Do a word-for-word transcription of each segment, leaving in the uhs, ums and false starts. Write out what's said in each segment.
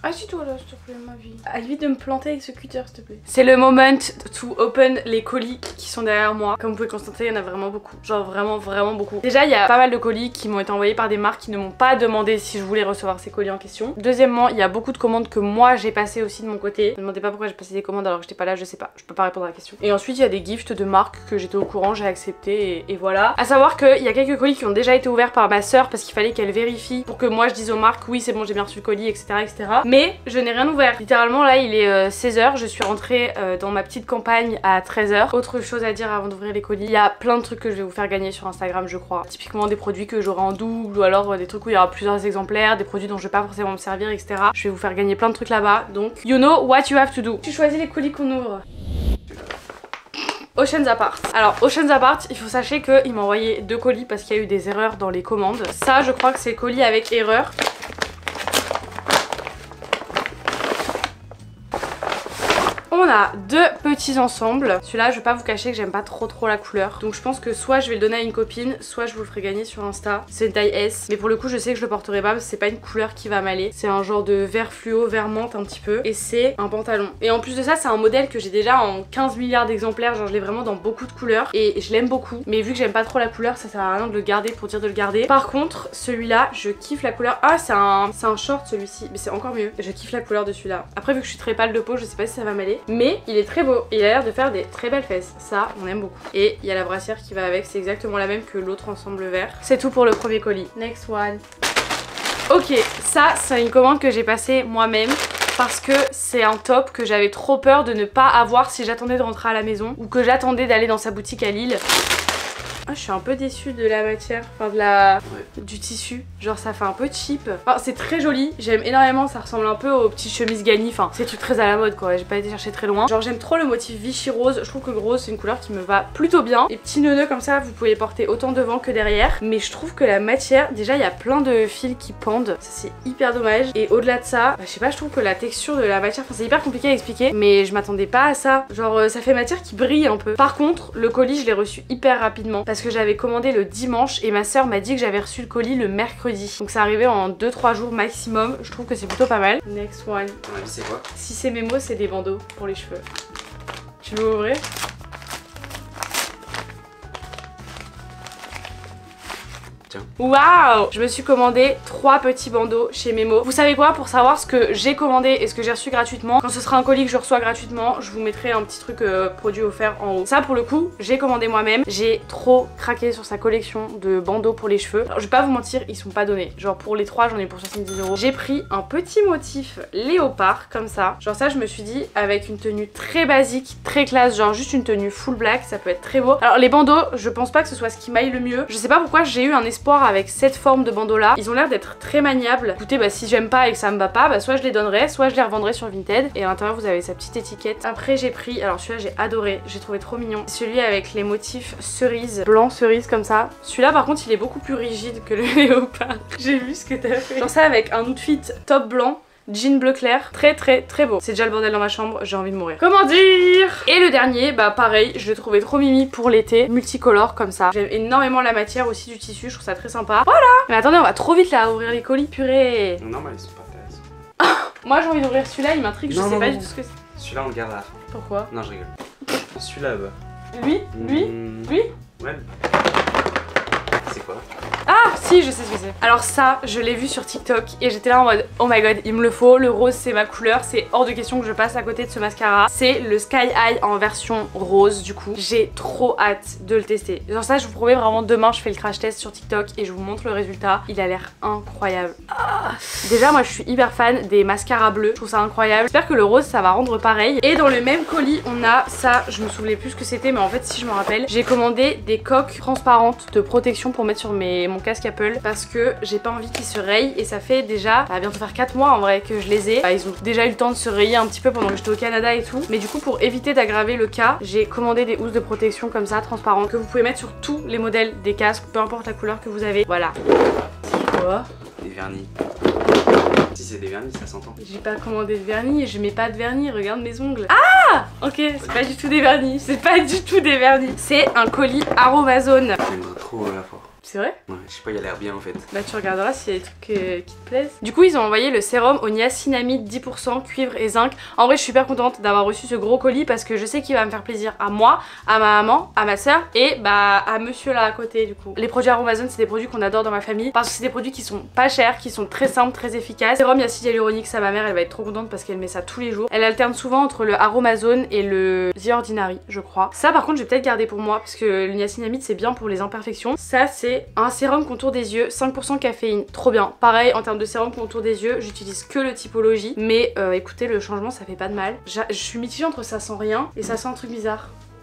Assis-toi là, s'il te plaît, ma vie. Ah, évite de me planter avec ce cutter, s'il te plaît. C'est le moment to open les colis qui sont derrière moi. Comme vous pouvez constater, il y en a vraiment beaucoup. Genre vraiment, vraiment beaucoup. Déjà, il y a pas mal de colis qui m'ont été envoyés par des marques qui ne m'ont pas demandé si je voulais recevoir ces colis en question. Deuxièmement, il y a beaucoup de commandes que moi j'ai passées aussi de mon côté. Ne me demandez pas pourquoi j'ai passé des commandes alors que j'étais pas là, je sais pas. Je peux pas répondre à la question. Et ensuite, il y a des gifts de marques que j'étais au courant, j'ai accepté et, et voilà. À savoir qu'il y a quelques colis qui ont déjà été ouverts par ma soeur parce qu'il fallait qu'elle vérifie pour que moi je dise aux marques oui, c'est bon, j'ai bien reçu le colis, et cetera et cetera. Mais je n'ai rien ouvert. Littéralement, là, il est euh, seize heures. Je suis rentrée euh, dans ma petite campagne à treize heures. Autre chose à dire avant d'ouvrir les colis, il y a plein de trucs que je vais vous faire gagner sur Instagram, je crois. Typiquement des produits que j'aurai en double ou alors euh, des trucs où il y aura plusieurs exemplaires, des produits dont je vais pas forcément me servir, et cetera. Je vais vous faire gagner plein de trucs là-bas. Donc, you know what you have to do. Tu choisis les colis qu'on ouvre. Oceans Apart. Alors Oceans Apart, il faut sachez qu'il m'a envoyé deux colis parce qu'il y a eu des erreurs dans les commandes. Ça, je crois que c'est le colis avec erreur. On a deux petits ensembles. Celui-là, je vais pas vous cacher que j'aime pas trop trop la couleur. Donc je pense que soit je vais le donner à une copine, soit je vous le ferai gagner sur Insta. C'est une taille S. Mais pour le coup, je sais que je le porterai pas parce que c'est pas une couleur qui va m'aller. C'est un genre de vert fluo, vert menthe un petit peu. Et c'est un pantalon. Et en plus de ça, c'est un modèle que j'ai déjà en quinze milliards d'exemplaires. Genre je l'ai vraiment dans beaucoup de couleurs. Et je l'aime beaucoup. Mais vu que j'aime pas trop la couleur, ça sert à rien de le garder pour dire de le garder. Par contre, celui-là, je kiffe la couleur. Ah, c'est un, c'est un short celui-ci. Mais c'est encore mieux. Je kiffe la couleur de celui-là. Après, vu que je suis très pâle de peau, je sais pas si ça va m'aller. Mais il est très beau et il a l'air de faire des très belles fesses. Ça, on aime beaucoup. Et il y a la brassière qui va avec. C'est exactement la même que l'autre ensemble vert. C'est tout pour le premier colis. Next one. Ok, ça, c'est une commande que j'ai passée moi-même. Parce que c'est un top que j'avais trop peur de ne pas avoir si j'attendais de rentrer à la maison. Ou que j'attendais d'aller dans sa boutique à Lille. Ah, je suis un peu déçue de la matière, enfin de la... Ouais. Du tissu. Genre ça fait un peu cheap. Enfin, c'est très joli, j'aime énormément, ça ressemble un peu aux petites chemises Gani. Enfin, c'est des trucs très à la mode quoi, j'ai pas été chercher très loin. Genre j'aime trop le motif Vichy rose, je trouve que le rose c'est une couleur qui me va plutôt bien. Les petits nœuds comme ça, vous pouvez les porter autant devant que derrière. Mais je trouve que la matière, déjà il y a plein de fils qui pendent, ça c'est hyper dommage. Et au-delà de ça, bah, je sais pas, je trouve que la texture de la matière, enfin c'est hyper compliqué à expliquer. Mais je m'attendais pas à ça, genre euh, ça fait matière qui brille un peu. Par contre, le colis je l'ai reçu hyper rapidement. Parce que j'avais commandé le dimanche et ma soeur m'a dit que j'avais reçu le colis le mercredi. Donc ça arrivait en deux trois jours maximum. Je trouve que c'est plutôt pas mal. Next one. Ouais, c'est quoi? Si c'est mes mots, c'est des bandeaux pour les cheveux. Tu veux ouvrir? Waouh! Je me suis commandé trois petits bandeaux chez Memo. Vous savez quoi? Pour savoir ce que j'ai commandé et ce que j'ai reçu gratuitement, quand ce sera un colis que je reçois gratuitement, je vous mettrai un petit truc euh, produit offert en haut. Ça pour le coup, j'ai commandé moi-même. J'ai trop craqué sur sa collection de bandeaux pour les cheveux. Alors, je vais pas vous mentir, ils sont pas donnés. Genre pour les trois, j'en ai pour soixante-dix euros. J'ai pris un petit motif léopard comme ça. Genre ça, je me suis dit avec une tenue très basique, très classe, genre juste une tenue full black, ça peut être très beau. Alors les bandeaux, je pense pas que ce soit ce qui m'aille le mieux. Je sais pas pourquoi j'ai eu un espoir avec cette forme de bandeau là. Ils ont l'air d'être très maniables. Écoutez, bah si j'aime pas et que ça me va pas, bah soit je les donnerai, soit je les revendrai sur Vinted. Et à l'intérieur vous avez sa petite étiquette. Après j'ai pris, alors celui-là j'ai adoré, j'ai trouvé trop mignon. Celui avec les motifs cerise, blanc cerise comme ça. Celui-là par contre il est beaucoup plus rigide que le léopard. J'ai vu ce que t'as fait. Genre ça avec un outfit top blanc, jean bleu clair, très très très beau. C'est déjà le bordel dans ma chambre, j'ai envie de mourir. Comment dire? Et le dernier, bah pareil, je l'ai trouvé trop mimi pour l'été, multicolore comme ça. J'aime énormément la matière aussi du tissu, je trouve ça très sympa. Voilà. Mais attendez, on va trop vite là à ouvrir les colis, purée. Non mais ils sont pas intéressants. Moi j'ai envie d'ouvrir celui-là, il m'intrigue, je non, sais non, pas non. du tout ce que c'est. Celui-là on le garde à la fin. Pourquoi? Non je rigole. Celui-là bah. Lui? Lui? Mmh. Lui? Ouais. C'est quoi? Ah si, je sais ce que c'est. Alors ça, je l'ai vu sur TikTok et j'étais là en mode oh my god, il me le faut, le rose c'est ma couleur, c'est hors de question que je passe à côté de ce mascara. C'est le Sky High en version rose du coup. J'ai trop hâte de le tester. Genre ça, je vous promets vraiment, demain je fais le crash test sur TikTok et je vous montre le résultat. Il a l'air incroyable. Ah. Déjà moi je suis hyper fan des mascaras bleus, je trouve ça incroyable. J'espère que le rose ça va rendre pareil. Et dans le même colis on a ça, je me souvenais plus ce que c'était mais en fait si je me rappelle, j'ai commandé des coques transparentes de protection pour mettre sur mes, mon casque Apple parce que j'ai pas envie qu'ils se rayent et ça fait déjà, ça va bientôt faire quatre mois en vrai que je les ai. Bah, ils ont déjà eu le temps de se rayer un petit peu pendant que j'étais au Canada et tout. Mais du coup pour éviter d'aggraver le cas, j'ai commandé des housses de protection comme ça, transparentes, que vous pouvez mettre sur tous les modèles des casques, peu importe la couleur que vous avez. Voilà. C'est quoi? Des vernis. Si c'est des vernis, ça s'entend. J'ai pas commandé de vernis et je mets pas de vernis, regarde mes ongles. Ah! Ok, c'est pas du tout des vernis, c'est pas du tout des vernis. C'est un colis Aromazone. J'aimerais trop à la fois. C'est vrai? Ouais, je sais pas, il a l'air bien en fait. Bah tu regarderas s'il y a des trucs euh, qui te plaisent. Du coup ils ont envoyé le sérum au niacinamide dix pour cent, cuivre et zinc. En vrai je suis super contente d'avoir reçu ce gros colis parce que je sais qu'il va me faire plaisir à moi, à ma maman, à ma soeur et bah à monsieur là à côté du coup. Les produits Aromazone c'est des produits qu'on adore dans ma famille parce que c'est des produits qui sont pas chers, qui sont très simples, très efficaces. Sérum acide hyaluronique, ça ma mère elle va être trop contente parce qu'elle met ça tous les jours. Elle alterne souvent entre le Aromazone et le The Ordinary je crois. Ça par contre je vais peut-être garder pour moi parce que le niacinamide c'est bien pour les imperfections. Ça c'est un sérum contour des yeux, cinq pour cent caféine, trop bien. Pareil en termes de sérum contour des yeux, j'utilise que le Typologie mais euh, écoutez le changement ça fait pas de mal. Je suis mitigée entre ça sent rien et ça sent un truc bizarre.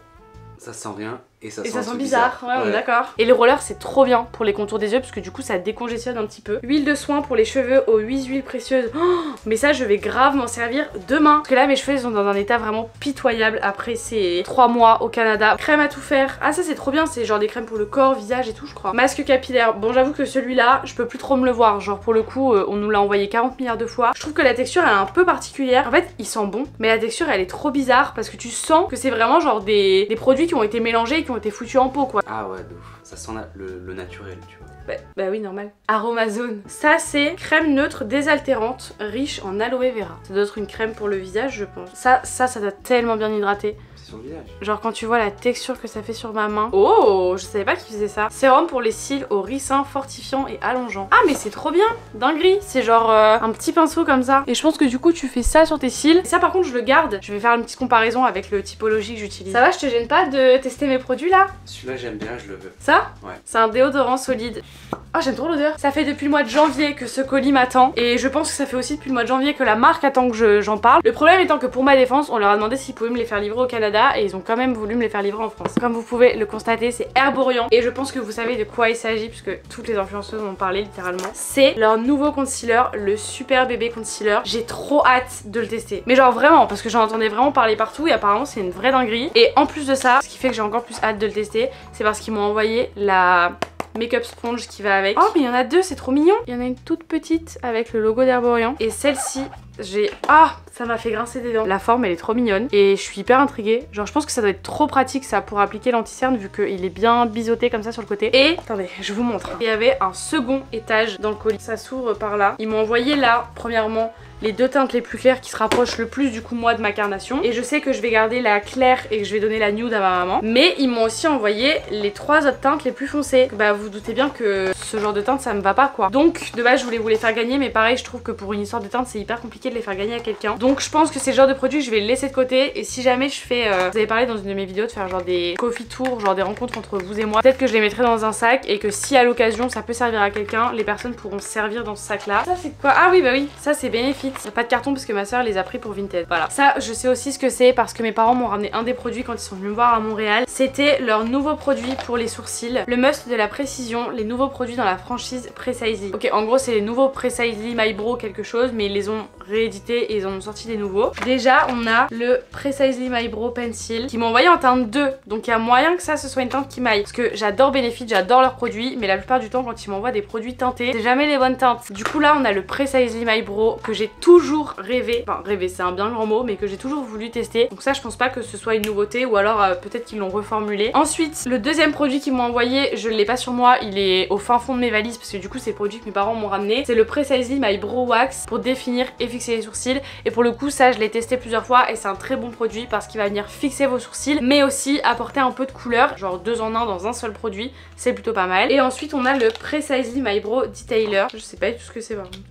Ça sent rien et ça et sent, ça sent bizarre. bizarre, ouais, on est d'accord. Et le roller c'est trop bien pour les contours des yeux parce que du coup ça décongestionne un petit peu. Huile de soin pour les cheveux aux huit huiles précieuses. Oh, mais ça je vais grave m'en servir demain. Parce que là mes cheveux ils sont dans un état vraiment pitoyable après ces trois mois au Canada. Crème à tout faire. Ah ça c'est trop bien, c'est genre des crèmes pour le corps, visage et tout je crois. Masque capillaire. Bon j'avoue que celui-là je peux plus trop me le voir. Genre pour le coup euh, on nous l'a envoyé quarante milliards de fois. Je trouve que la texture elle est un peu particulière. En fait il sent bon mais la texture elle est trop bizarre parce que tu sens que c'est vraiment genre des, des produits qui ont été mélangés et qui ont été foutus en pot quoi. Ah ouais, de ouf. Ça sent la, le, le naturel, tu vois. Bah, bah oui, normal. Aromazone. Ça, c'est crème neutre désaltérante, riche en aloe vera. Ça doit être une crème pour le visage, je pense. Ça, ça, ça doit tellement bien hydrater. C'est son visage. Genre quand tu vois la texture que ça fait sur ma main. Oh, je savais pas qu'ils faisaient ça. Sérum pour les cils au ricin fortifiant et allongeant. Ah mais c'est trop bien. Dinguerie. C'est genre euh, un petit pinceau comme ça. Et je pense que du coup tu fais ça sur tes cils. Et ça par contre je le garde. Je vais faire une petite comparaison avec le Typologie que j'utilise. Ça va, je te gêne pas de tester mes produits là? Celui-là j'aime bien, je le veux. Ça? Ouais. C'est un déodorant solide. Oh j'aime trop l'odeur. Ça fait depuis le mois de janvier que ce colis m'attend. Et je pense que ça fait aussi depuis le mois de janvier que la marque attend que j'en parle. Le problème étant que pour ma défense on leur a demandé s'ils pouvaient me les faire livrer au Canada. Et ils ont quand même voulu me les faire livrer en France. Comme vous pouvez le constater c'est Herborian. Et je pense que vous savez de quoi il s'agit puisque toutes les influenceuses m'ont parlé littéralement. C'est leur nouveau concealer, le Super Bébé Concealer. J'ai trop hâte de le tester. Mais genre vraiment parce que j'en entendais vraiment parler partout et apparemment c'est une vraie dinguerie. Et en plus de ça, ce qui fait que j'ai encore plus hâte de le tester, c'est parce qu'ils m'ont envoyé la make-up sponge qui va avec. Oh mais il y en a deux, c'est trop mignon. Il y en a une toute petite avec le logo d'Herborian. Et celle-ci, j'ai... Ah, ça m'a fait grincer des dents. La forme elle est trop mignonne et je suis hyper intriguée. Genre je pense que ça doit être trop pratique ça pour appliquer l'anti-cerne vu qu'il est bien biseauté comme ça sur le côté. Et attendez, je vous montre. Il y avait un second étage dans le colis. Ça s'ouvre par là. Ils m'ont envoyé là, premièrement, les deux teintes les plus claires qui se rapprochent le plus du coup moi de ma carnation. Et je sais que je vais garder la claire et que je vais donner la nude à ma maman. Mais ils m'ont aussi envoyé les trois autres teintes les plus foncées. Bah vous, vous doutez bien que ce genre de teinte ça me va pas quoi. Donc de base je voulais vous les faire gagner mais pareil je trouve que pour une histoire de teinte c'est hyper compliqué de les faire gagner à quelqu'un. Donc je pense que c'est le genre de produit que je vais le laisser de côté. Et si jamais je fais, euh, vous avez parlé dans une de mes vidéos de faire genre des coffee tours, genre des rencontres entre vous et moi. Peut-être que je les mettrai dans un sac et que si à l'occasion ça peut servir à quelqu'un, les personnes pourront se servir dans ce sac là. Ça c'est quoi? Ah oui bah oui, ça c'est Benefit. Y a pas de carton parce que ma soeur les a pris pour Vinted. Voilà. Ça je sais aussi ce que c'est parce que mes parents m'ont ramené un des produits quand ils sont venus me voir à Montréal. C'était leur nouveau produit pour les sourcils. Le must de la précision, les nouveaux produits dans la franchise Precisely. Ok en gros c'est les nouveaux Precisely My Brow quelque chose mais ils les ont réédités et ils en ont sorti des nouveaux. Déjà on a le Precisely My Brow Pencil qui m'ont envoyé en teinte deux. Donc il y a moyen que ça ce soit une teinte qui m'aille. Parce que j'adore Benefit, j'adore leurs produits. Mais la plupart du temps quand ils m'envoient des produits teintés, c'est jamais les bonnes teintes. Du coup là on a le Precisely My Brow que j'ai toujours rêvé. Enfin rêvé c'est un bien grand mot mais que j'ai toujours voulu tester. Donc ça je pense pas que ce soit une nouveauté ou alors euh, peut-être qu'ils l'ont reformulé. Ensuite le deuxième produit qu'ils m'ont envoyé, je l'ai pas sur moi, il est au fin fond de mes valises parce que du coup c'est le produit que mes parents m'ont ramené. C'est le Precisely My Brow Wax pour définir et fixer les sourcils. Et pour le coup ça je l'ai testé plusieurs fois et c'est un très bon produit parce qu'il va venir fixer vos sourcils mais aussi apporter un peu de couleur, genre deux en un dans un seul produit, c'est plutôt pas mal. Et ensuite on a le Precisely My Brow Detailer, je sais pas du tout ce que c'est par contre.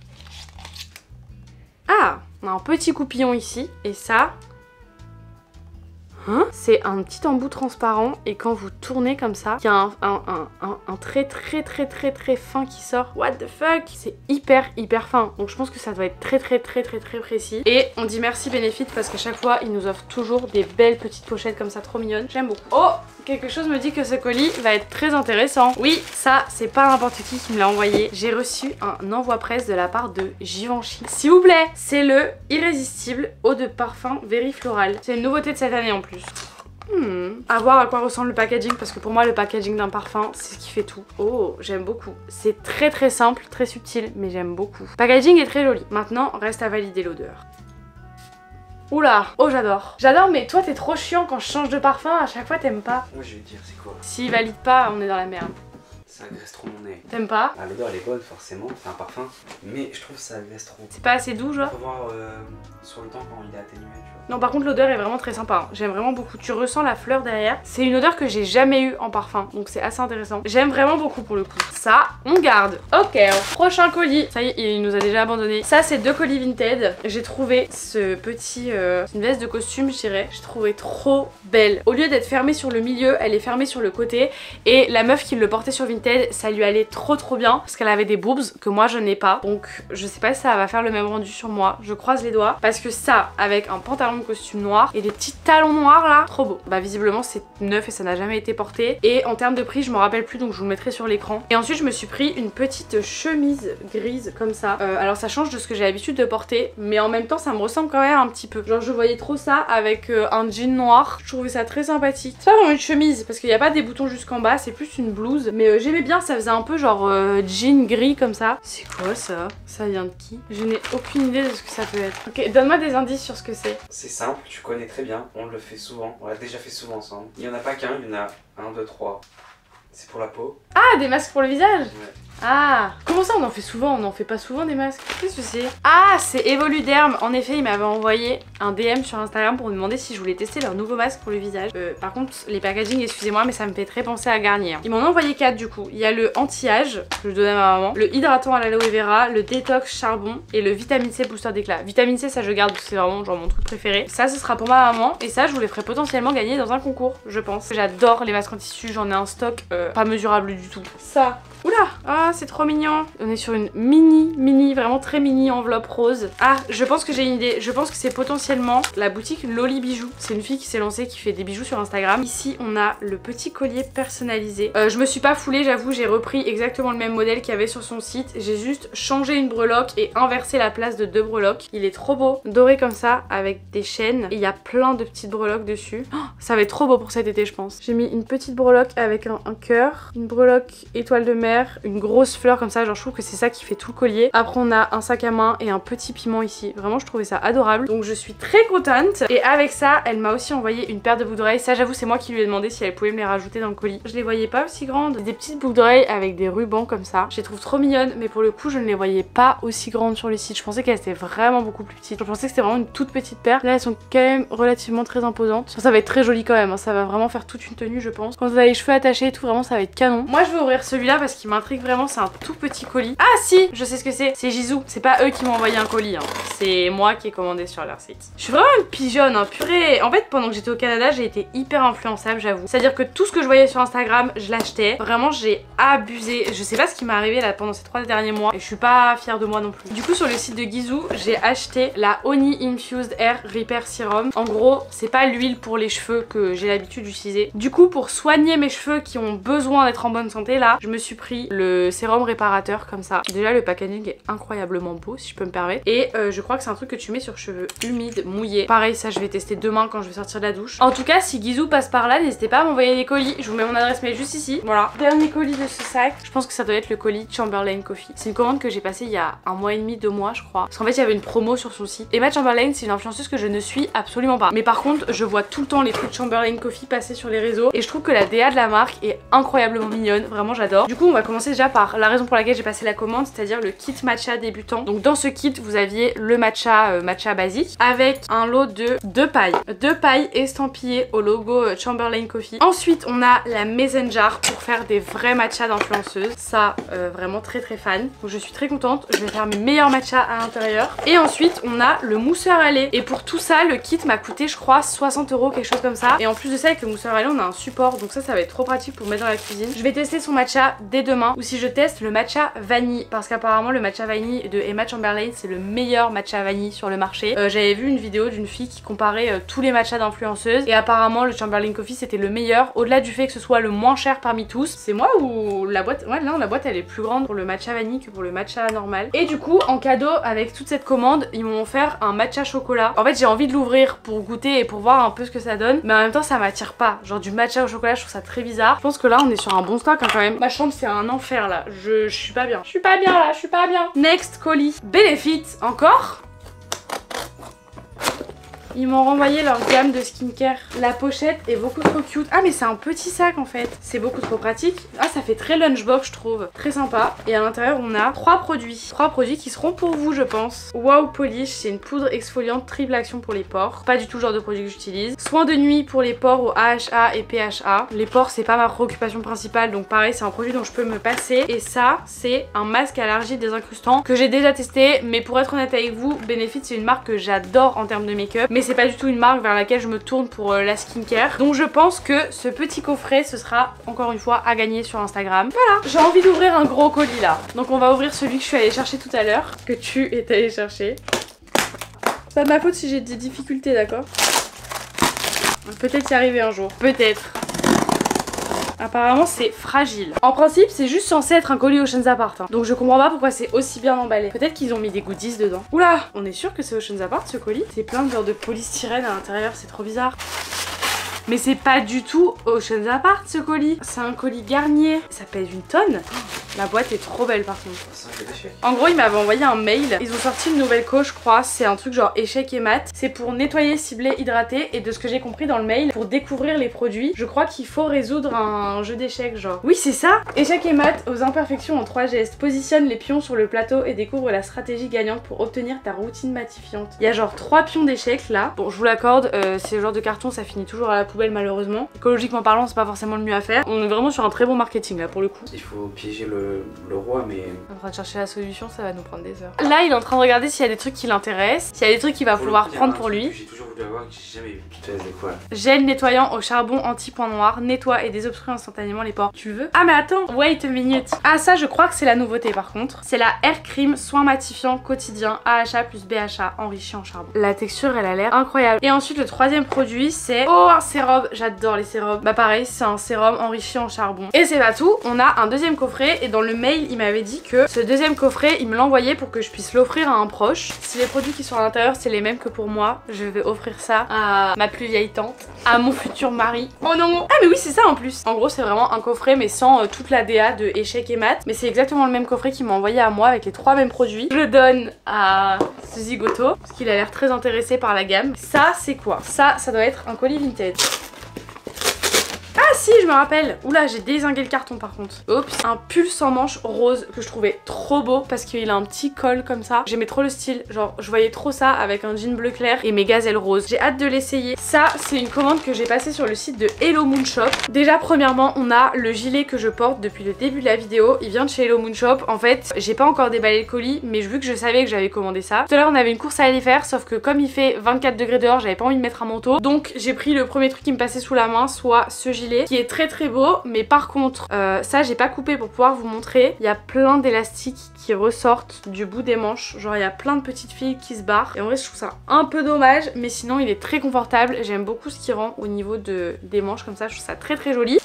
Ah, on a un petit coupillon ici et ça... Hein, c'est un petit embout transparent et quand vous tournez comme ça, il y a un, un, un, un, un trait très très très très fin qui sort. What the fuck? C'est hyper hyper fin. Donc je pense que ça doit être très très très très très précis. Et on dit merci Benefit parce qu'à chaque fois ils nous offrent toujours des belles petites pochettes comme ça trop mignonnes. J'aime beaucoup. Oh, quelque chose me dit que ce colis va être très intéressant. Oui, ça c'est pas n'importe qui qui me l'a envoyé. J'ai reçu un envoi presse de la part de Givenchy. S'il vous plaît, c'est le Irrésistible eau de parfum Very Floral. C'est une nouveauté de cette année en plus. Hmm. À voir à quoi ressemble le packaging parce que pour moi le packaging d'un parfum c'est ce qui fait tout. Oh j'aime beaucoup. C'est très très simple, très subtil mais j'aime beaucoup. Le packaging est très joli. Maintenant reste à valider l'odeur. Oula, oh j'adore. J'adore mais toi t'es trop chiant quand je change de parfum, à chaque fois t'aimes pas. Moi je vais te dire c'est quoi. S'il valide pas on est dans la merde. Ça agresse trop mon nez. T'aimes pas? Ah, l'odeur elle est bonne forcément, c'est un parfum. Mais je trouve que ça agresse trop. C'est pas assez doux genre? Faut voir euh, sur le temps quand il est atténué, tu vois. Non par contre l'odeur est vraiment très sympa, hein. J'aime vraiment beaucoup. Tu ressens la fleur derrière. C'est une odeur que j'ai jamais eue en parfum, donc c'est assez intéressant. J'aime vraiment beaucoup pour le coup. Ça, on garde. Ok, prochain colis. Ça y est, il nous a déjà abandonné. Ça c'est deux colis Vinted. J'ai trouvé ce petit... Euh, une veste de costume je dirais. J'ai trouvé trop belle. Au lieu d'être fermée sur le milieu, elle est fermée sur le côté. Et la meuf qui le portait sur Vinted, ça lui allait trop trop bien. Parce qu'elle avait des boobs que moi je n'ai pas. Donc je sais pas si ça va faire le même rendu sur moi. Je croise les doigts. Parce que ça, avec un pantalon de costume noir et des petits talons noirs là, trop beau. Bah visiblement c'est neuf et ça n'a jamais été porté. Et en termes de prix je m'en rappelle plus, donc je vous le mettrai sur l'écran. Et ensuite je me suis pris une petite chemise grise comme ça. Euh, alors ça change de ce que j'ai l'habitude de porter, mais en même temps ça me ressemble quand même un petit peu. Genre je voyais trop ça avec euh, un jean noir. Je trouvais ça très sympathique. C'est pas vraiment une chemise parce qu'il n'y a pas des boutons jusqu'en bas, c'est plus une blouse. Mais euh, j'aimais bien, ça faisait un peu genre euh, jean gris comme ça. C'est quoi ça? Ça vient de qui? Je n'ai aucune idée de ce que ça peut être. Ok, donne-moi des indices sur ce que c'est. C'est simple, tu connais très bien, on le fait souvent, on l'a déjà fait souvent ensemble. Il n'y en a pas qu'un, il y en a un, deux, trois. C'est pour la peau. Ah, des masques pour le visage? Ouais. Ah, comment ça on en fait souvent? On en fait pas souvent des masques. Qu'est-ce que c'est? Ah, c'est Evoluderm. En effet, il m'avait envoyé un D M sur Instagram pour me demander si je voulais tester leur nouveau masque pour le visage. Euh, par contre, les packaging, excusez-moi, mais ça me fait très penser à Garnier. Ils m'en ont envoyé quatre du coup. Il y a le anti-âge, que je donnais à ma maman, le hydratant à l'aloe vera, le détox charbon et le vitamine C booster d'éclat. Vitamine C, ça je garde parce que c'est vraiment genre mon truc préféré. Ça, ce sera pour ma maman et ça, je vous les ferai potentiellement gagner dans un concours, je pense. J'adore les masques en tissu, j'en ai un stock euh, pas mesurable du tout. Ça. Oula, ah c'est trop mignon. On est sur une mini, mini, vraiment très mini enveloppe rose. Ah, je pense que j'ai une idée. Je pense que c'est potentiellement la boutique Loli Bijoux. C'est une fille qui s'est lancée, qui fait des bijoux sur Instagram. Ici, on a le petit collier personnalisé. Euh, je me suis pas foulée, j'avoue, j'ai repris exactement le même modèle qu'il y avait sur son site. J'ai juste changé une breloque et inversé la place de deux breloques. Il est trop beau, doré comme ça, avec des chaînes. Et il y a plein de petites breloques dessus. Oh, ça va être trop beau pour cet été, je pense. J'ai mis une petite breloque avec un, un cœur, une breloque étoile de mer, une grosse fleur comme ça, genre je trouve que c'est ça qui fait tout le collier. Après on a un sac à main et un petit piment ici, vraiment je trouvais ça adorable, donc je suis très contente. Et avec ça elle m'a aussi envoyé une paire de boucles d'oreilles. Ça j'avoue c'est moi qui lui ai demandé si elle pouvait me les rajouter dans le colis. Je les voyais pas aussi grandes, des petites boucles d'oreilles avec des rubans comme ça, je les trouve trop mignonnes, mais pour le coup je ne les voyais pas aussi grandes sur le site. Je pensais qu'elles étaient vraiment beaucoup plus petites, je pensais que c'était vraiment une toute petite paire. Là elles sont quand même relativement très imposantes. Ça va être très joli quand même, hein. Ça va vraiment faire toute une tenue je pense. Quand vous avez les cheveux attachés et tout, vraiment ça va être canon. Moi je vais ouvrir celui-là parce qu'il m'intrigue vraiment, c'est un tout petit colis. Ah si, je sais ce que c'est, c'est Gisou. C'est pas eux qui m'ont envoyé un colis, hein. C'est moi qui ai commandé sur leur site. Je suis vraiment une pigeonne, hein, purée. En fait pendant que j'étais au Canada j'ai été hyper influençable j'avoue. C'est à dire que tout ce que je voyais sur Instagram je l'achetais. Vraiment j'ai abusé. Je sais pas ce qui m'est arrivé là pendant ces trois derniers mois et je suis pas fière de moi non plus. Du coup sur le site de Gisou j'ai acheté la Honey Infused Hair Repair Serum. En gros c'est pas l'huile pour les cheveux que j'ai l'habitude d'utiliser. Du coup pour soigner mes cheveux qui ont besoin d'être en bonne santé là, je me suis pris le sérum réparateur comme ça. Déjà le packaging est incroyablement beau si je peux me permettre. Et euh, je crois que c'est un truc que tu mets sur cheveux humides, mouillés. Pareil ça je vais tester demain quand je vais sortir de la douche. En tout cas si Gisou passe par là n'hésitez pas à m'envoyer des colis. Je vous mets mon adresse mail juste ici. Voilà. Dernier colis de ce sac. Je pense que ça doit être le colis Chamberlain Coffee. C'est une commande que j'ai passée il y a un mois et demi, deux mois je crois. Parce qu'en fait il y avait une promo sur son site. Emma Chamberlain c'est une influenceuse que je ne suis absolument pas. Mais par contre je vois tout le temps les trucs Chamberlain Coffee passer sur les réseaux. Et je trouve que la D A de la marque est incroyablement mignonne. Vraiment j'adore. Du coup on va commencer déjà par la raison pour laquelle j'ai passé la commande, c'est-à-dire le kit matcha débutant. Donc dans ce kit vous aviez le matcha euh, matcha basique avec un lot de deux pailles. Deux pailles estampillées au logo euh, Chamberlain Coffee. Ensuite on a la mason jar pour faire des vrais matchas d'influenceuse. Ça euh, vraiment très très fan. Donc je suis très contente. Je vais faire mes meilleurs matchas à l'intérieur. Et ensuite on a le mousseur à lait. Et pour tout ça le kit m'a coûté je crois soixante euros, quelque chose comme ça. Et en plus de ça avec le mousseur à lait on a un support. Donc ça ça va être trop pratique pour mettre dans la cuisine. Je vais tester son matcha dès demain. Ou si je teste le matcha vanille. Parce qu'apparemment le matcha vanille de Emma Chamberlain c'est le meilleur matcha vanille sur le marché. Euh, J'avais vu une vidéo d'une fille qui comparait euh, tous les matchas d'influenceuses. Et apparemment le Chamberlain Coffee c'était le meilleur. Au-delà du fait que ce soit le moins cher parmi tous. C'est moi ou la boîte... Ouais non la boîte elle est plus grande pour le matcha vanille que pour le matcha normal. Et du coup en cadeau avec toute cette commande ils m'ont offert un matcha chocolat. En fait j'ai envie de l'ouvrir pour goûter et pour voir un peu ce que ça donne. Mais en même temps ça m'attire pas. Genre du matcha au chocolat je trouve ça très bizarre. Je pense que là on est sur un bon stock hein, quand même. Ma chambre c'est un enfer là. Je, je suis pas bien. Je suis pas bien là, je suis pas bien. Next colis. Benefit encore. Ils m'ont renvoyé leur gamme de skincare. La pochette est beaucoup trop cute. Ah mais c'est un petit sac en fait. C'est beaucoup trop pratique. Ah ça fait très lunchbox je trouve. Très sympa. Et à l'intérieur on a trois produits. Trois produits qui seront pour vous je pense. Wow Polish, c'est une poudre exfoliante triple action pour les pores. Pas du tout le genre de produit que j'utilise. Soin de nuit pour les pores au A H A et P H A. Les pores c'est pas ma préoccupation principale donc pareil c'est un produit dont je peux me passer. Et ça c'est un masque à l'argile désincrustant que j'ai déjà testé. Mais pour être honnête avec vous, Benefit c'est une marque que j'adore en termes de make-up. Mais c'est pas du tout une marque vers laquelle je me tourne pour euh, la skincare. Donc je pense que ce petit coffret ce sera encore une fois à gagner sur Instagram. Voilà, j'ai envie d'ouvrir un gros colis là. Donc on va ouvrir celui que je suis allée chercher tout à l'heure. Que tu es allée chercher. C'est pas de ma faute si j'ai des difficultés, d'accord? Peut-être y arriver un jour. Peut-être. Apparemment c'est fragile. En principe c'est juste censé être un colis Oceans Apart hein. Donc je comprends pas pourquoi c'est aussi bien emballé. Peut-être qu'ils ont mis des goodies dedans. Oula, on est sûr que c'est Oceans Apart ce colis? C'est plein de genres de polystyrène à l'intérieur, c'est trop bizarre. Mais c'est pas du tout Oceans Apart ce colis. C'est un colis Garnier. Ça pèse une tonne. La boîte est trop belle par contre. En gros, ils m'avaient envoyé un mail. Ils ont sorti une nouvelle coche, je crois. C'est un truc genre échec et mat. C'est pour nettoyer, cibler, hydrater. Et de ce que j'ai compris dans le mail, pour découvrir les produits, je crois qu'il faut résoudre un jeu d'échecs genre. Oui, c'est ça. Échec et mat aux imperfections en trois gestes. Positionne les pions sur le plateau et découvre la stratégie gagnante pour obtenir ta routine matifiante. Il y a genre trois pions d'échecs là. Bon, je vous l'accorde, euh, c'est le genre de carton, ça finit toujours à la poubelle malheureusement. Écologiquement parlant, c'est pas forcément le mieux à faire. On est vraiment sur un très bon marketing là pour le coup. Il faut piéger le Le roi, mais... On est en train de chercher la solution, ça va nous prendre des heures. Là, il est en train de regarder s'il y a des trucs qui l'intéressent, s'il y a des trucs qu'il va pouvoir prendre pour lui. J'ai toujours voulu avoir que j'ai jamais vu. Tu te fais quoi? Gel nettoyant au charbon anti-point noir, nettoie et désobstrue instantanément les pores. Tu le veux? Ah mais attends, wait a minute. Ah ça, je crois que c'est la nouveauté par contre. C'est la Air Cream soin matifiant quotidien A H A plus B H A enrichi en charbon. La texture, elle a l'air incroyable. Et ensuite, le troisième produit, c'est oh un sérum. J'adore les sérums. Bah pareil, c'est un sérum enrichi en charbon. Et c'est pas tout. On a un deuxième coffret et dans le mail, il m'avait dit que ce deuxième coffret, il me l'envoyait pour que je puisse l'offrir à un proche. Si les produits qui sont à l'intérieur, c'est les mêmes que pour moi, je vais offrir ça à ma plus vieille tante, à mon futur mari. Oh non! Ah mais oui, c'est ça en plus. En gros, c'est vraiment un coffret mais sans euh, toute la D A de échec et mat. Mais c'est exactement le même coffret qu'il m'a envoyé à moi avec les trois mêmes produits. Je le donne à ce zigoto parce qu'il a l'air très intéressé par la gamme. Ça, c'est quoi? Ça, ça doit être un colis vintage. Ah si, je me rappelle. Oula, j'ai dézingué le carton par contre. Oups. Un pull sans manches rose que je trouvais trop beau parce qu'il a un petit col comme ça. J'aimais trop le style. Genre, je voyais trop ça avec un jean bleu clair et mes gazelles roses. J'ai hâte de l'essayer. Ça, c'est une commande que j'ai passée sur le site de Hello Moon Shop. Déjà, premièrement, on a le gilet que je porte depuis le début de la vidéo. Il vient de chez Hello Moon Shop. En fait, j'ai pas encore déballé le colis, mais vu que je savais que j'avais commandé ça. Tout à l'heure, on avait une course à aller faire, sauf que comme il fait vingt-quatre degrés dehors, j'avais pas envie de mettre un manteau. Donc, j'ai pris le premier truc qui me passait sous la main, soit ce gilet, qui est très très beau, mais par contre euh, ça j'ai pas coupé pour pouvoir vous montrer. Il y a plein d'élastiques qui ressortent du bout des manches, genre il y a plein de petites fils qui se barrent et en vrai je trouve ça un peu dommage, mais sinon il est très confortable. J'aime beaucoup ce qui rend au niveau de, des manches comme ça, je trouve ça très très joli.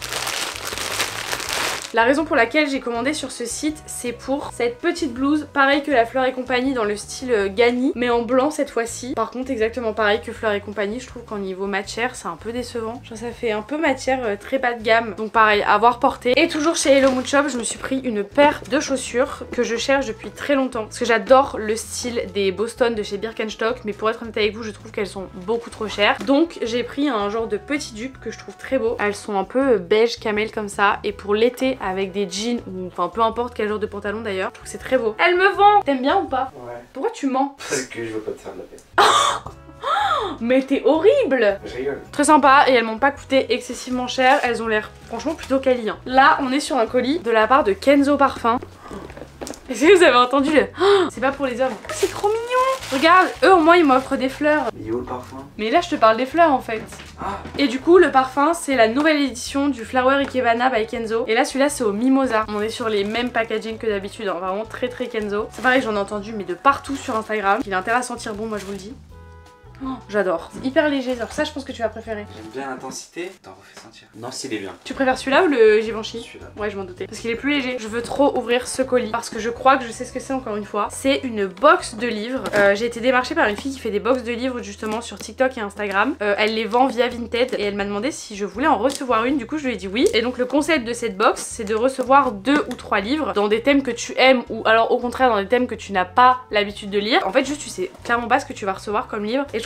La raison pour laquelle j'ai commandé sur ce site, c'est pour cette petite blouse, pareil que la Fleur et compagnie dans le style Gani, mais en blanc cette fois-ci. Par contre exactement pareil que Fleur et compagnie, je trouve qu'en niveau matière c'est un peu décevant. Genre ça fait un peu matière euh, très bas de gamme, donc pareil, à voir porter. Et toujours chez Hello Moon Shop, je me suis pris une paire de chaussures que je cherche depuis très longtemps. Parce que j'adore le style des Boston de chez Birkenstock, mais pour être honnête avec vous, je trouve qu'elles sont beaucoup trop chères. Donc j'ai pris un genre de petit dupe que je trouve très beau. Elles sont un peu beige camel comme ça, et pour l'été, avec des jeans ou enfin peu importe quel genre de pantalon d'ailleurs, je trouve que c'est très beau. Elle me vend. T'aimes bien ou pas? Ouais. Pourquoi tu mens? Parce que je veux pas te faire de la peine. Mais t'es horrible. Je rigole. Très sympa et elles m'ont pas coûté excessivement cher. Elles ont l'air franchement plutôt quali. Hein. Là on est sur un colis de la part de Kenzo Parfum. Est-ce que vous avez entendu le... Oh, c'est pas pour les hommes. C'est trop mignon. Regarde, eux au moins ils m'offrent des fleurs. Mais il est où le parfum? Mais là je te parle des fleurs en fait. Ah. Et du coup le parfum c'est la nouvelle édition du Flower Ikebana by Kenzo. Et là celui-là c'est au Mimosa. On est sur les mêmes packaging que d'habitude, hein. Vraiment très très Kenzo. C'est pareil, j'en ai entendu mais de partout sur Instagram. Il a intérêt à sentir bon, moi je vous le dis. Oh, j'adore. C'est hyper léger, alors ça je pense que tu vas préférer. J'aime bien l'intensité. T'en refais sentir. Non, s'il est bien. Tu préfères celui-là ou le Givenchy? Celui-là. Ouais, je m'en doutais. Parce qu'il est plus léger. Je veux trop ouvrir ce colis parce que je crois que je sais ce que c'est encore une fois. C'est une box de livres. Euh, J'ai été démarchée par une fille qui fait des box de livres justement sur TikTok et Instagram. Euh, elle les vend via Vinted et elle m'a demandé si je voulais en recevoir une. Du coup, je lui ai dit oui. Et donc le concept de cette box, c'est de recevoir deux ou trois livres dans des thèmes que tu aimes ou alors au contraire dans des thèmes que tu n'as pas l'habitude de lire. En fait, juste tu sais clairement pas ce que tu vas recevoir comme livre. Et je trouve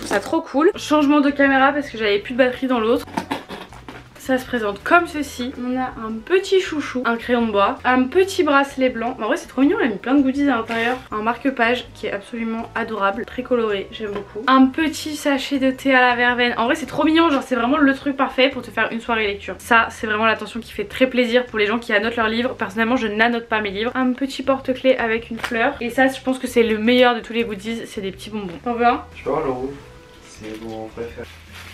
trouve ça trop cool. Changement de caméra parce que j'avais plus de batterie dans l'autre. Ça se présente comme ceci. On a un petit chouchou, un crayon de bois, un petit bracelet blanc. En vrai c'est trop mignon, elle a mis plein de goodies à l'intérieur. Un marque-page qui est absolument adorable, très coloré, j'aime beaucoup. Un petit sachet de thé à la verveine. En vrai c'est trop mignon, genre c'est vraiment le truc parfait pour te faire une soirée lecture. Ça c'est vraiment l'attention qui fait très plaisir pour les gens qui annotent leurs livres. Personnellement je n'annote pas mes livres. Un petit porte-clés avec une fleur. Et ça je pense que c'est le meilleur de tous les goodies, c'est des petits bonbons. T'en veux un? Je peux avoir le rouge, c'est mon préféré.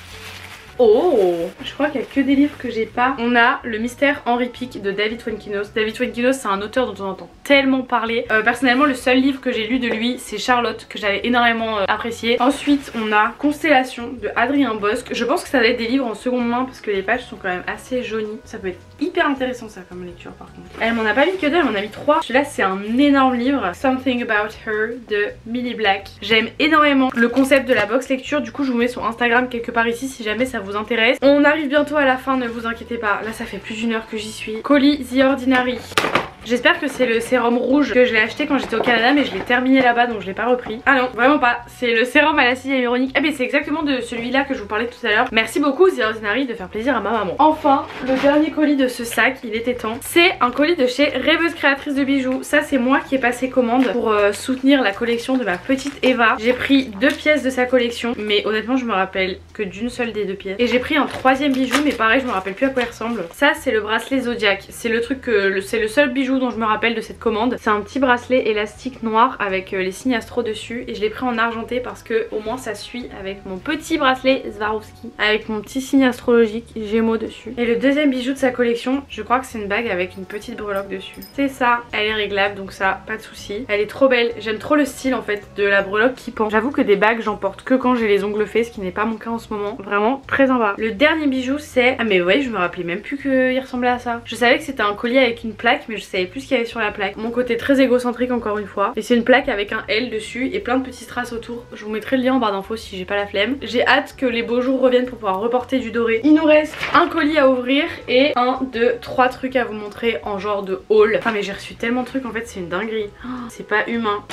Oh, je crois qu'il n'y a que des livres que j'ai pas. On a Le Mystère Henri Pic de David Fuenquinos. David Fuenquinos c'est un auteur dont on entend tellement parler. Euh, personnellement le seul livre que j'ai lu de lui c'est Charlotte, que j'avais énormément euh, apprécié. Ensuite on a Constellation de Adrien Bosc. Je pense que ça va être des livres en seconde main parce que les pages sont quand même assez jaunies. Ça peut être hyper intéressant ça comme lecture par contre. Elle m'en a pas mis que deux, elle m'en a mis trois. Celui-là c'est un énorme livre, Something About Her de Millie Black. J'aime énormément le concept de la box lecture, du coup je vous mets son Instagram quelque part ici si jamais ça vous intéresse. On arrive bientôt à la fin, ne vous inquiétez pas, là ça fait plus d'une heure que j'y suis. Colis The Ordinary. J'espère que c'est le sérum rouge que je l'ai acheté quand j'étais au Canada mais je l'ai terminé là-bas donc je l'ai pas repris. Ah non, vraiment pas, c'est le sérum à l'acide hyaluronique. Eh bien c'est exactement de celui-là que je vous parlais tout à l'heure. Merci beaucoup The Ordinary de faire plaisir à ma maman. Enfin, le dernier colis de ce sac, il était temps. C'est un colis de chez Rêveuse Créatrice de Bijoux. Ça c'est moi qui ai passé commande pour euh, soutenir la collection de ma petite Eva. J'ai pris deux pièces de sa collection mais honnêtement je me rappelle que d'une seule des deux pièces. Et j'ai pris un troisième bijou mais pareil je me rappelle plus à quoi il ressemble. Ça c'est le bracelet Zodiac. C'est le truc que c'est le seul bijou dont je me rappelle de cette commande. C'est un petit bracelet élastique noir avec les signes astro dessus et je l'ai pris en argenté parce que au moins ça suit avec mon petit bracelet Swarovski avec mon petit signe astrologique Gémeaux dessus. Et le deuxième bijou de sa collection, je crois que c'est une bague avec une petite breloque dessus. C'est ça, elle est réglable donc ça pas de souci. Elle est trop belle, j'aime trop le style en fait de la breloque qui pend. J'avoue que des bagues j'en porte que quand j'ai les ongles faits, ce qui n'est pas mon cas en ce moment. Vraiment très sympa. Le dernier bijou c'est... Ah mais vous voyez je me rappelais même plus qu'il ressemblait à ça. Je savais que c'était un collier avec une plaque mais je savais plus ce qu'il y avait sur la plaque. Mon côté très égocentrique encore une fois. Et c'est une plaque avec un L dessus et plein de petits strass autour. Je vous mettrai le lien en barre d'infos si j'ai pas la flemme. J'ai hâte que les beaux jours reviennent pour pouvoir reporter du doré. Il nous reste un colis à ouvrir et un, deux, trois trucs à vous montrer en genre de haul. Ah mais j'ai reçu tellement de trucs en fait c'est une dinguerie. Oh, c'est pas humain.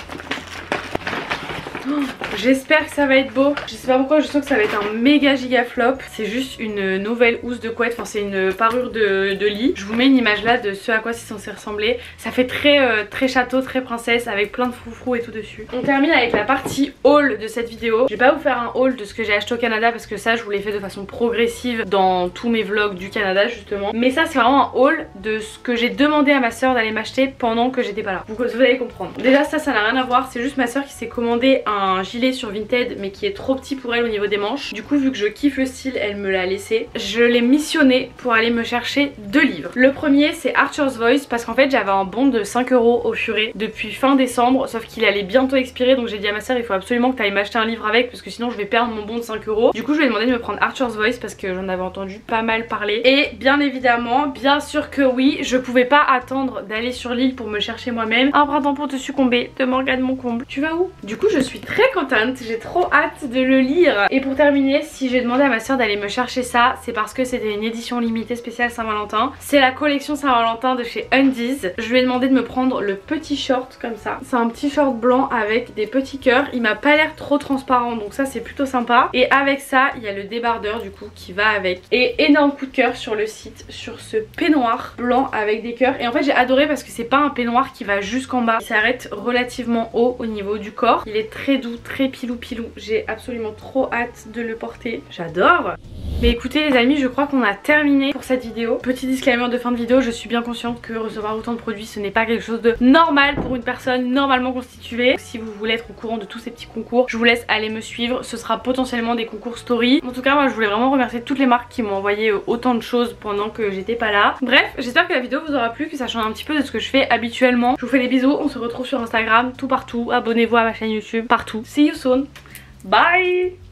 Oh, j'espère que ça va être beau. Je sais pas pourquoi je sens que ça va être un méga giga flop. C'est juste une nouvelle housse de couette. Enfin c'est une parure de, de lit. Je vous mets une image là de ce à quoi c'est censé ressembler. Ça fait très euh, très château, très princesse avec plein de froufrous et tout dessus. On termine avec la partie haul de cette vidéo. Je vais pas vous faire un haul de ce que j'ai acheté au Canada parce que ça je vous l'ai fait de façon progressive dans tous mes vlogs du Canada justement. Mais ça c'est vraiment un haul de ce que j'ai demandé à ma soeur d'aller m'acheter pendant que j'étais pas là. Vous, vous allez comprendre. Déjà ça ça n'a rien à voir. C'est juste ma soeur qui s'est commandé un un gilet sur Vinted mais qui est trop petit pour elle au niveau des manches. Du coup vu que je kiffe le style elle me l'a laissé. Je l'ai missionné pour aller me chercher deux livres. Le premier c'est Archer's Voice parce qu'en fait j'avais un bon de cinq euros au furet depuis fin décembre sauf qu'il allait bientôt expirer donc j'ai dit à ma soeur il faut absolument que tu ailles m'acheter un livre avec parce que sinon je vais perdre mon bon de cinq euros. Du coup je lui ai demandé de me prendre Archer's Voice parce que j'en avais entendu pas mal parler et bien évidemment bien sûr que oui je pouvais pas attendre d'aller sur l'île pour me chercher moi-même Un printemps pour te succomber de Morgane Moncomble. Tu vas où? Du coup je suis très contente, j'ai trop hâte de le lire. Et pour terminer, si j'ai demandé à ma soeur d'aller me chercher ça, c'est parce que c'était une édition limitée spéciale Saint-Valentin. C'est la collection Saint-Valentin de chez Undies. Je lui ai demandé de me prendre le petit short comme ça. C'est un petit short blanc avec des petits cœurs. Il m'a pas l'air trop transparent donc ça c'est plutôt sympa. Et avec ça, il y a le débardeur du coup qui va avec. Et énorme coup de cœur sur le site, sur ce peignoir blanc avec des cœurs. Et en fait j'ai adoré parce que c'est pas un peignoir qui va jusqu'en bas. Il s'arrête relativement haut au niveau du corps. Il est très doux, très pilou pilou. J'ai absolument trop hâte de le porter. J'adore. Mais écoutez les amis, je crois qu'on a terminé pour cette vidéo. Petit disclaimer de fin de vidéo, je suis bien consciente que recevoir autant de produits ce n'est pas quelque chose de normal pour une personne normalement constituée. Si vous voulez être au courant de tous ces petits concours, je vous laisse aller me suivre. Ce sera potentiellement des concours story. En tout cas moi je voulais vraiment remercier toutes les marques qui m'ont envoyé autant de choses pendant que j'étais pas là. Bref, j'espère que la vidéo vous aura plu, que ça change un petit peu de ce que je fais habituellement. Je vous fais des bisous, on se retrouve sur Instagram, tout partout. Abonnez-vous à ma chaîne YouTube, partout. See you soon. Bye.